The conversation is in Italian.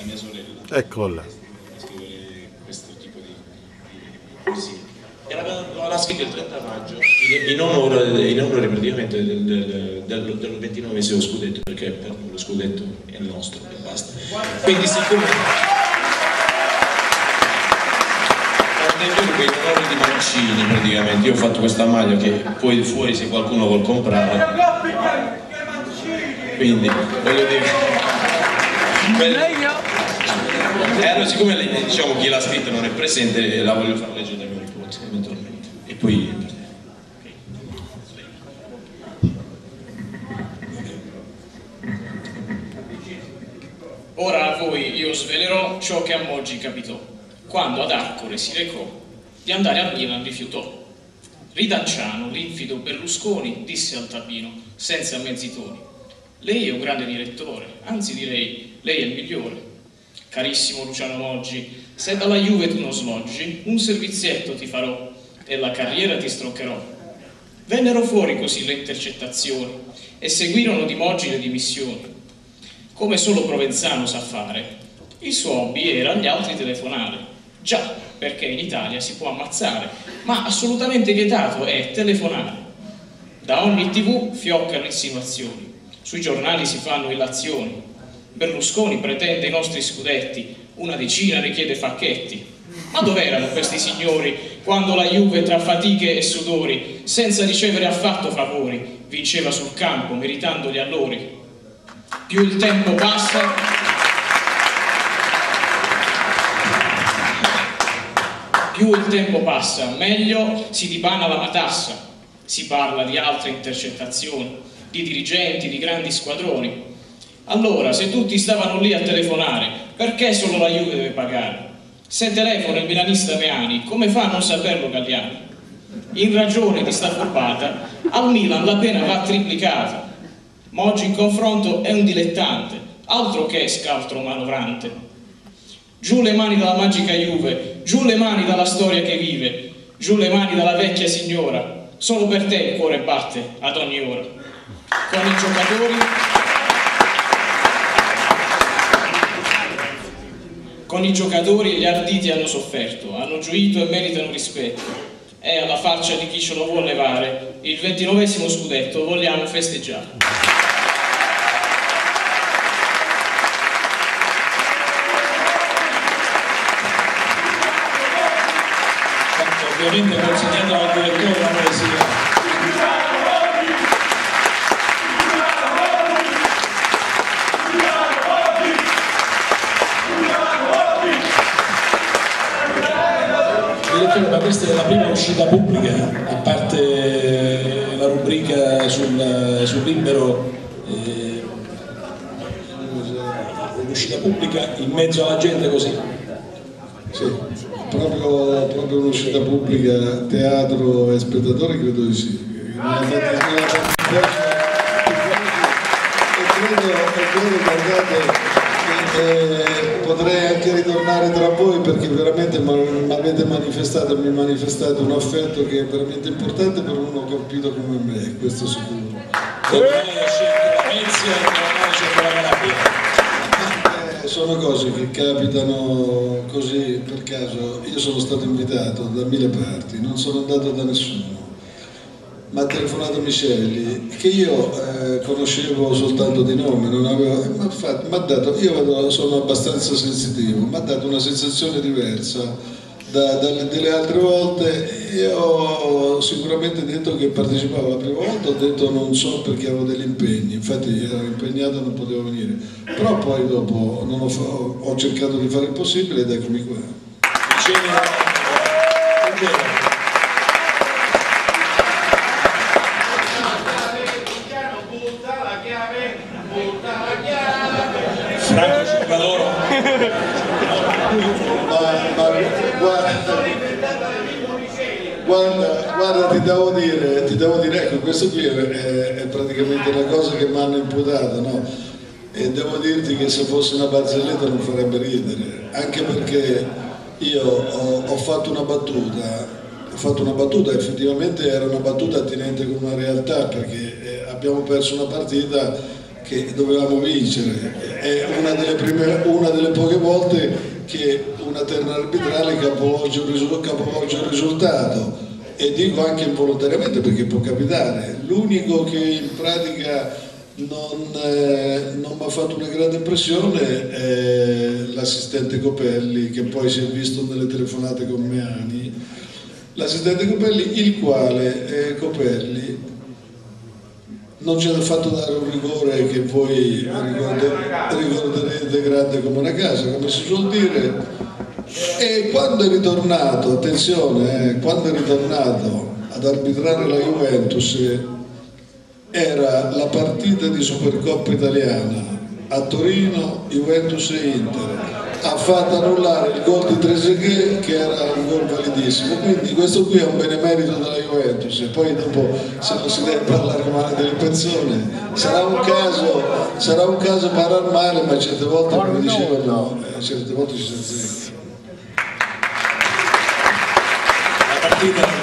la mia sorella. Eccola. A scrivere questo tipo di poesie. E l'ha scritto il 30 maggio, in onore praticamente del 29esimo scudetto, perché per lo scudetto è il nostro e basta. Quindi siccome in onore di Mancini praticamente, io ho fatto questa maglia che poi fuori se qualcuno vuol comprare. Quindi voglio dire. Allora, siccome lei, diciamo, chi l'ha scritta non è presente, la voglio far leggere da mio nipote eventualmente. E poi. Ora a voi io svelerò ciò che a Moggi capitò, quando ad Arcore si recò, di andare al Milan rifiutò. Ridanciano, l'infido Berlusconi, disse al tapino, senza mezzi toni: lei è un grande direttore, anzi direi, lei è il migliore. Carissimo Luciano Moggi, se dalla Juve tu non sloggi, un servizietto ti farò e la carriera ti stroncherò. Vennero fuori così le intercettazioni e seguirono di Moggi le dimissioni. Come solo Provenzano sa fare, il suo hobby era agli altri telefonare. Già, perché in Italia si può ammazzare, ma assolutamente vietato è telefonare. Da ogni TV fioccano insinuazioni, sui giornali si fanno illazioni. Berlusconi pretende i nostri scudetti, una decina richiede facchetti. Ma dov'erano questi signori quando la Juve tra fatiche e sudori, senza ricevere affatto favori, vinceva sul campo meritando gli allori? Più il tempo passa, meglio si dipana la matassa. Si parla di altre intercettazioni, di dirigenti, di grandi squadroni. Allora, se tutti stavano lì a telefonare, perché solo la Juve deve pagare? Se telefona il milanista Meani, come fa a non saperlo Galliani? In ragione di sta furbata, al Milan la pena va triplicata. Moggi in confronto è un dilettante, altro che scaltro manovrante. Giù le mani dalla magica Juve, giù le mani dalla storia che vive, giù le mani dalla vecchia signora, solo per te il cuore batte ad ogni ora. Con i giocatori gli arditi hanno sofferto, hanno gioito e meritano rispetto. E alla faccia di chi ce lo vuole levare, il 29esimo scudetto vogliamo festeggiare. Ovviamente consegnato al direttore la poesia. Ma questa è la prima uscita pubblica, a parte la rubrica sul Libero, un'uscita pubblica in mezzo alla gente così? Sì, proprio un'uscita pubblica, teatro e spettatori, credo di sì. Credo, guardate, potrei anche ritornare tra voi perché veramente mi avete manifestato, mi manifestate un affetto che è veramente importante per uno colpito come me, questo sicuro. Sono cose che capitano così per caso. Io sono stato invitato da 1000 parti, non sono andato da nessuno. Mi ha telefonato Miceli, che io conoscevo soltanto di nome, non avevo, m'ha dato, io sono abbastanza sensitivo, mi ha dato una sensazione diversa delle altre volte. Io ho sicuramente detto che partecipavo la prima volta, ho detto non so perché avevo degli impegni, infatti ero impegnato e non potevo venire, però poi dopo ho cercato di fare il possibile ed eccomi qua. Franco Circadoro. Guarda, ti devo dire, ecco, questo qui è praticamente una cosa che mi hanno imputato, no? E devo dirti che se fosse una barzelletta non farebbe ridere, anche perché io ho fatto una battuta, effettivamente era una battuta attinente con una realtà, perché abbiamo perso una partita che dovevamo vincere, è una delle poche volte che una terna arbitrale capovolge il risultato, e dico anche involontariamente perché può capitare. L'unico che in pratica non mi ha fatto una grande impressione è l'assistente Copelli, che poi si è visto nelle telefonate con Meani, l'assistente Copelli, il quale Copelli non ci ha fatto dare un rigore che voi ricorderete grande come una casa, come si suol dire, e quando è ritornato, attenzione, quando è ritornato ad arbitrare la Juventus, era la partita di Supercoppa italiana a Torino, Juventus e Inter, ha fatto annullare il gol di Trezeguet che era un gol validissimo, quindi questo qui è un benemerito della Juventus. E poi dopo, se non si deve parlare male delle persone, sarà un caso parlare male, ma certe volte, come dicevano, certe volte ci si azzecca. La partita